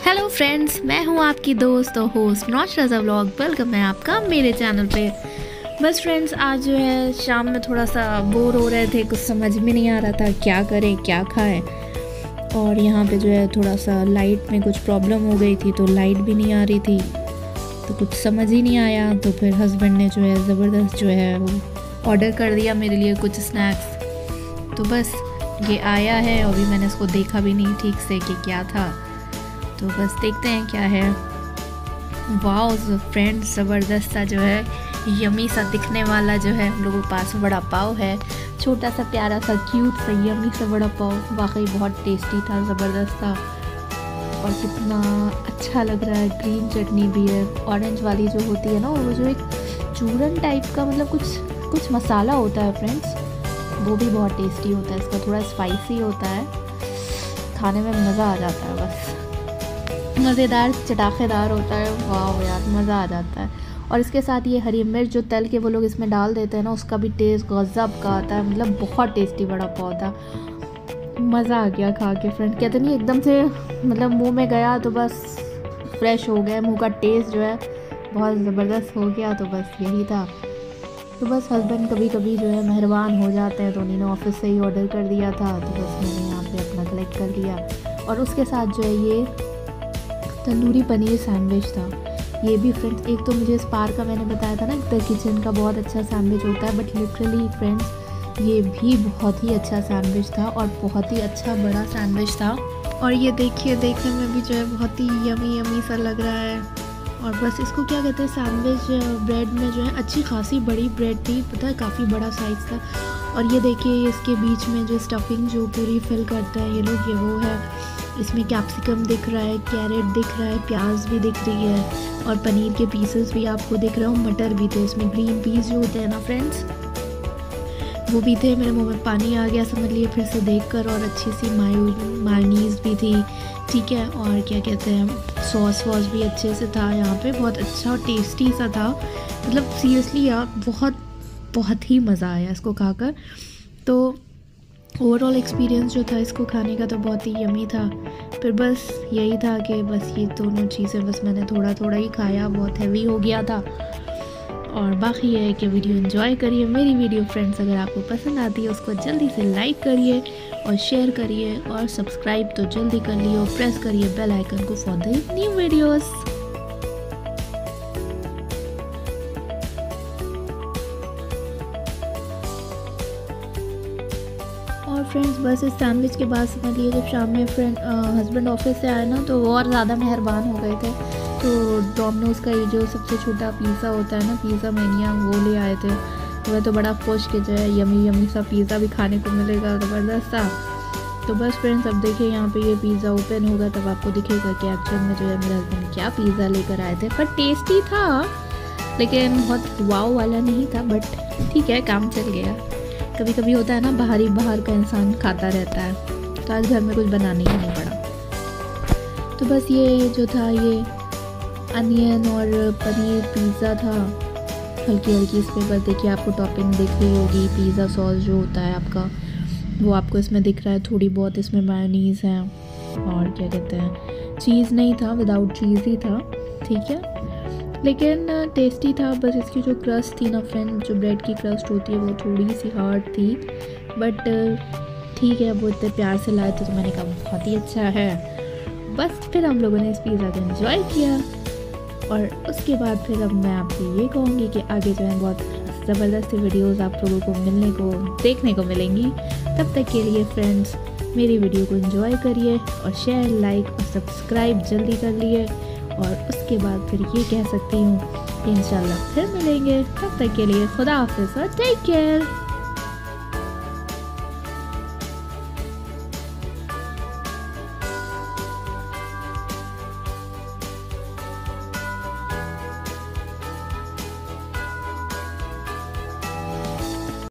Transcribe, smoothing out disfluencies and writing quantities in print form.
Hello friends, मैं हूँ आपकी दोस्त और host Naush Raza vlog. Welcome है आपका मेरे चैनल पे। बस फ्रेंड्स, आज जो है शाम में थोड़ा सा बोर हो रहे थे, कुछ समझ में नहीं आ रहा था क्या करें क्या खाएं। और यहाँ पे जो है थोड़ा सा लाइट में कुछ प्रॉब्लम हो गई थी, तो लाइट भी नहीं आ रही थी, तो कुछ समझ ही नहीं आया। तो फिर हस्बैंड ने जो है ज़बरदस्त जो है वो ऑर्डर कर दिया मेरे लिए कुछ स्नैक्स। तो बस ये आया है, अभी मैंने इसको देखा भी नहीं ठीक से कि क्या था, तो बस देखते हैं क्या है। वाओ फ्रेंड्स, ज़बरदस्त सा जो है यमी सा दिखने वाला जो है हम लोगों के पास बड़ा पाव है। छोटा सा प्यारा सा क्यूट सा यमी सा बड़ा पाव, वाकई बहुत टेस्टी था, ज़बरदस्त था और कितना अच्छा लग रहा है। ग्रीन चटनी भी है, ऑरेंज वाली जो होती है ना, वो जो एक चूरन टाइप का मतलब कुछ मसाला होता है फ्रेंड्स, वो भी बहुत टेस्टी होता है। इसका थोड़ा स्पाइसी होता है, खाने में मज़ा आ जाता है, बस मज़ेदार चटाखेदार होता है। वाह यार, मज़ा आ जाता है। और इसके साथ ये हरी मिर्च जो तल के वो लोग इसमें डाल देते हैं ना, उसका भी टेस्ट गज़ब का आता है। मतलब बहुत टेस्टी बड़ा पाव था, मज़ा आ गया खा के फ्रेंड। कहते नहीं एकदम से मतलब मुंह में गया तो बस फ्रेश हो गया, मुंह का टेस्ट जो है बहुत ज़बरदस्त हो गया। तो बस यही था। तो बस हस्बैंड कभी कभी जो है मेहरबान हो जाते हैं, तो उन्होंने ऑफिस से ही ऑर्डर कर दिया था, तो बस मैंने यहाँ पे अपना कलेक्ट कर लिया। और उसके साथ जो है ये तंदूरी पनीर सैंडविच था। ये भी फ्रेंड्स, एक तो मुझे स्पार का मैंने बताया था ना द किचन का बहुत अच्छा सैंडविच होता है, बट लिटरली फ्रेंड्स ये भी बहुत ही अच्छा सैंडविच था और बहुत ही अच्छा बड़ा सैंडविच था। और ये देखिए, देखने में भी जो है बहुत ही यमी सा लग रहा है। और बस इसको क्या कहते हैं, सैंडविच ब्रेड में जो है अच्छी खासी बड़ी ब्रेड थी, पता है काफ़ी बड़ा साइज़ था। और ये देखिए, इसके बीच में जो स्टफिंग जो पूरी फिल करता है ये लोग, ये वो है। इसमें कैप्सिकम दिख रहा है, कैरेट दिख रहा है, प्याज भी दिख रही है और पनीर के पीसेस भी आपको दिख रहे हो, मटर भी थे इसमें, ग्रीन पीस जो होते हैं ना फ्रेंड्स, वो भी थे। मेरे मुंह में पानी आ गया समझ लिए फिर से देखकर। और अच्छी सी मायोनीज़ भी थी, ठीक है। और क्या कहते हैं, सॉस वॉस भी अच्छे से था यहाँ पे, बहुत अच्छा और टेस्टी सा था। मतलब सीरियसली यार बहुत ही मज़ा आया इसको खाकर। तो ओवरऑल एक्सपीरियंस जो था इसको खाने का तो बहुत ही यमी था। फिर बस यही था कि बस ये दोनों चीज़ें बस मैंने थोड़ा ही खाया, बहुत हैवी हो गया था। और बाकी ये है कि वीडियो एंजॉय करिए मेरी वीडियो फ्रेंड्स। अगर आपको पसंद आती है उसको जल्दी से लाइक करिए और शेयर करिए और सब्सक्राइब तो जल्दी कर लिए और प्रेस करिए बेल आइकन को फॉर द न्यू वीडियोस। और फ्रेंड्स बस इस सैंडविच के बाद समझ लिए जब शाम में हस्बैंड ऑफिस से आए ना, तो वो और ज़्यादा मेहरबान हो गए थे। तो डोमिनोज़ का ये जो सबसे छोटा पिज़्ज़ा होता है ना, पिज़्ज़ा मैनिया, वो ले आए थे। तो मैं तो बड़ा खुश कि जो है यमी सा पिज़्ज़ा भी खाने को मिलेगा, ज़बरदस्त सा। तो बस फ्रेंड्स, अब देखिए यहाँ पे ये पिज़्ज़ा ओपन होगा तब आपको दिखेगा कि एक्चुअल में जो है मेरे हस्बैंड क्या पिज़्ज़ा लेकर आए थे। पर टेस्टी था, लेकिन बहुत वाव वाला नहीं था, बट ठीक है, काम चल गया। कभी कभी होता है ना, बाहर का इंसान खाता रहता है, तो आज घर में कुछ बनाने ही नहीं पड़ा। तो बस ये जो था ये अनियन और पनीर पिज़्ज़ा था, हल्की इसमें बस देखिए आपको टॉपिंग दिख रही होगी। पिज़्ज़ा सॉस जो होता है आपका, वो आपको इसमें दिख रहा है, थोड़ी बहुत इसमें मायोनीज़ है। और क्या कहते हैं, चीज़ नहीं था, विदाउट चीज़ ही था, ठीक है, लेकिन टेस्टी था। बस इसकी जो क्रस्ट थी ना फ्रेंड, जो ब्रेड की क्रस्ट होती है वो थोड़ी सी हार्ड थी, बट ठीक है, वो इतने प्यार से लाए थे तो मैंने कहा बहुत ही अच्छा है। बस फिर हम लोगों ने इस पिज़्ज़ा को एंजॉय किया। और उसके बाद फिर अब मैं आपसे ये कहूँगी कि आगे जो है बहुत ज़बरदस्त वीडियोस आप लोगों को देखने को मिलेंगी। तब तक के लिए फ्रेंड्स मेरी वीडियो को एंजॉय करिए और शेयर, लाइक और सब्सक्राइब जल्दी कर लिए। और उसके बाद फिर ये कह सकती हूँ कि इंशाल्लाह फिर मिलेंगे। तब तक के लिए खुदा हाफ़िज़ और टेक केयर।